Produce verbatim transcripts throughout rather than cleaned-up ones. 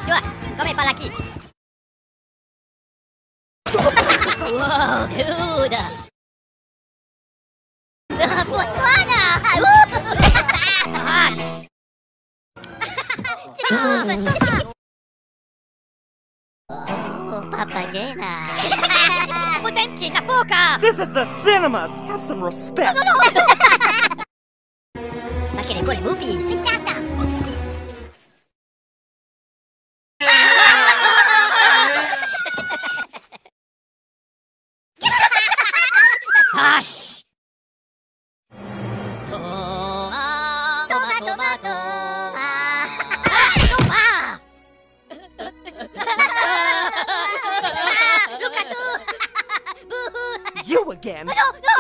Dua, come palaki. Wow, dude. Botswana. Gosh. Oh, papagena. Potenti na poka. This is the cinemas. Have some respect. No, no, no. Ma che le buone movies. Stata. Hush! Tomato, tomato, tomato. Ah, toma! Look at you! You again. No, no!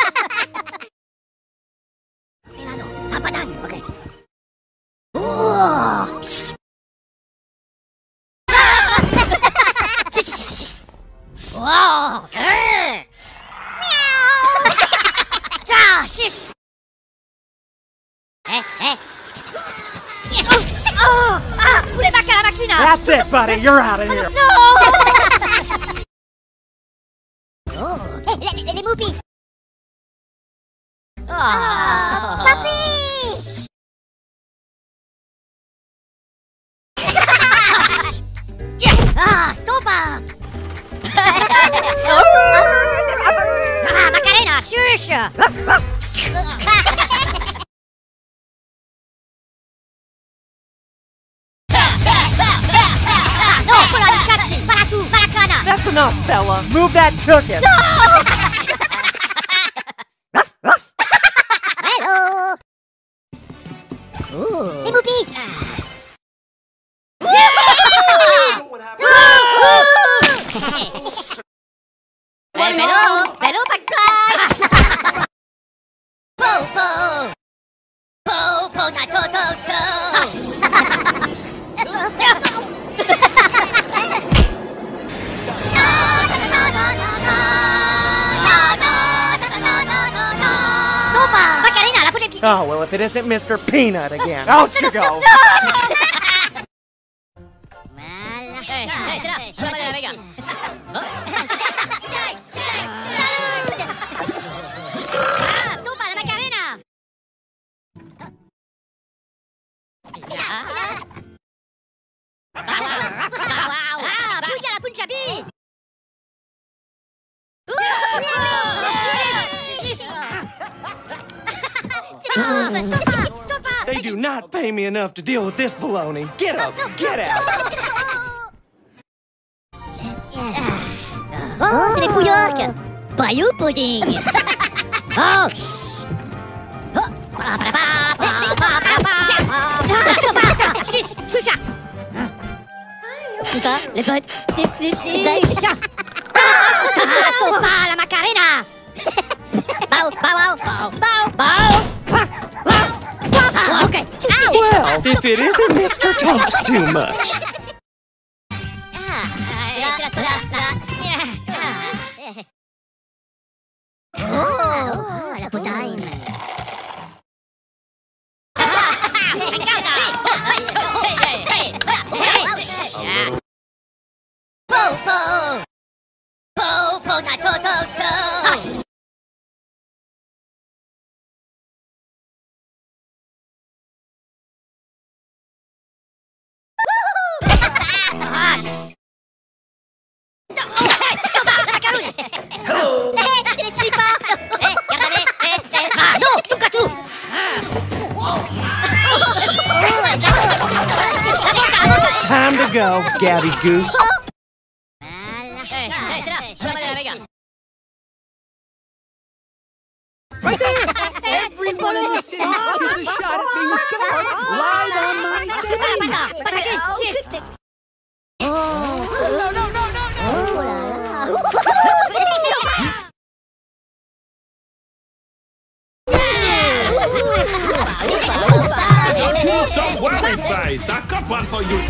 Milano, papadan, okay. Whoa! Wow! Shish! Eh, eh. Oh, oh, ah, pure bacca la macchina! That's it, buddy. You're out of here. No! Oh, eh, le, le, le movies! Oh, papi! Ah, stopa! Ah, Macarena, shush! That's enough, fella. Move that tuchus. No! Hello! Ooh. Les movies! Hey, hello! Hello, backflash! Po, po! Po, po, ta, to, to, to! Oh, well, if it isn't Mister Peanut again. Out you go! Hey, hey, venga. Ah, toma la Macarena. Ah, puja la Punjabi. They do not pay me enough to deal with this baloney. Get up! Get out! Oh, c'est les Pouillarques! Bayou pudding! Oh, shh! Shush! Shusha! Snipa, les potes! Snip, snip, snip! Ah, stopa la Macarena! Bow, bow, bow, bow, bow! Okay. Well, if it isn't Mister Talks Too Much. Oh, la potaine. Po, po. Po, po, ta, to, to, to. Hello! C'est les slippers! Eh, regardez! Eh, eh! Ah, non! Touche à tout! Time to go, Gabby Goose. Right there! Every one of us in office is a shot at being sharp right on my stage! Oh, no, no, no, no, no! Some whammy face! I've got one for you!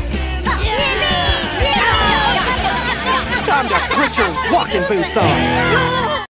Time to put your walking boots on.